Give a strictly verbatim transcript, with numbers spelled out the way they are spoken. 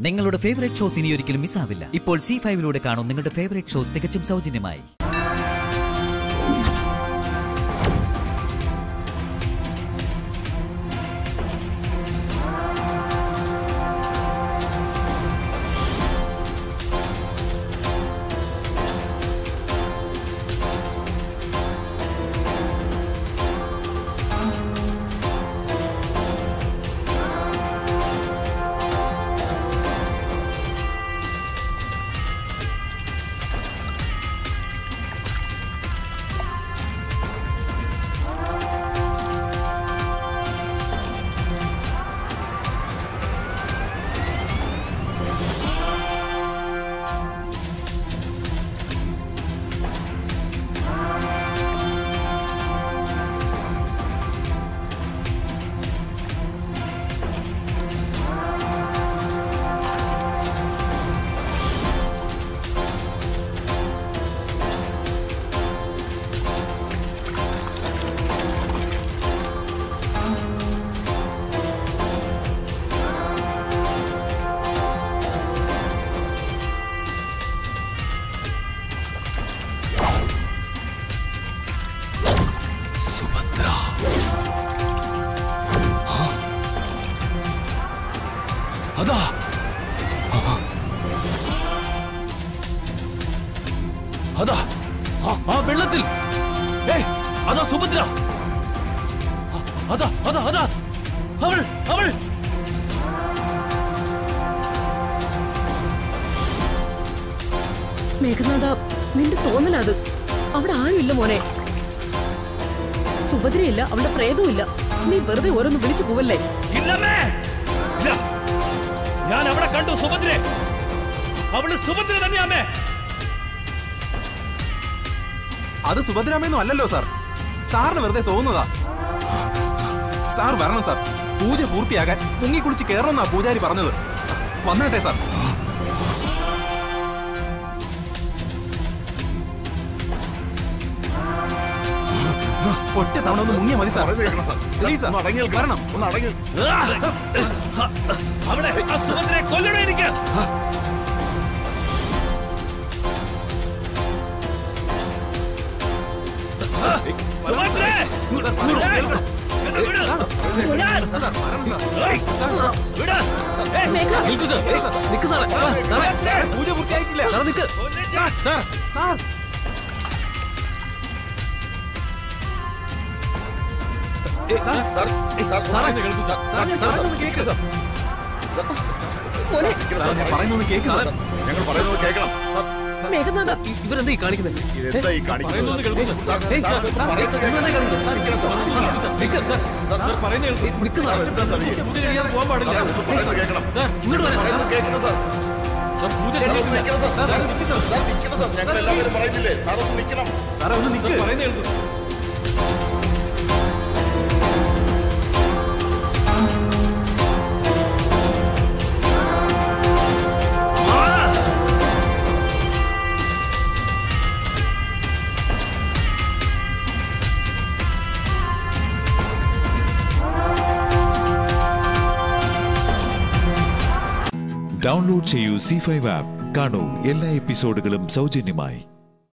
നിങ്ങളുടെ favourite shows ഇനി ഒരിക്കലും മിസ്സാവില്ല. ഇപ്പോൾ സി ഫൈവിലൂടെ കാണും നിങ്ങളുടെ ഫേവറേറ്റ് ഷോ തികച്ചും സൗജന്യമായി. അതാ അതാ ആ വെള്ളത്തിൽ അതാ സുഭദ്ര അതാ അതാ അതാ അവൾ അവൾ മേഘനാഥ, നിന്റെ തോന്നലത്. അവിടെ ആരുമില്ല മോനെ. സുഭദ്രയില്ല, അവളുടെ പ്രേതവും ഇല്ല. നീ വെറുതെ ഓരോന്ന് വിളിച്ചു പോവല്ലേ. ഞാൻ അവിടെ കണ്ടു സുഭദ്രയെ. അവള് സുഭദ്ര തന്നെയാമേ. അത് സുഭദ്രാമയൊന്നും അല്ലല്ലോ സാർ. സാറിന് വെറുതെ തോന്നുന്നതാ. സാർ വരണം സാർ. പൂജ പൂർത്തിയാകാൻ മുങ്ങിക്കുളിച്ച് കയറണമെന്നാ പൂജാരി പറഞ്ഞത്. വന്നേട്ടെ സാർ. ഒറ്റ തവണ ഒന്ന് മുങ്ങിയ മതി സാർ. വരണം. അവിടെ സുഭദ്രയെ കൊല്ലണം എനിക്ക്. പൂജ പൂർത്തിയായിട്ടില്ല. സാർ ഇവരെന്താ കാണിക്കുന്നത്? പോകാൻ പാടില്ല. ഡൗൺലോഡ് ചെയ്യൂ സി ഫൈവ് ആപ്പ്. കാണൂ എല്ലാ എപ്പിസോഡുകളും സൗജന്യമായി.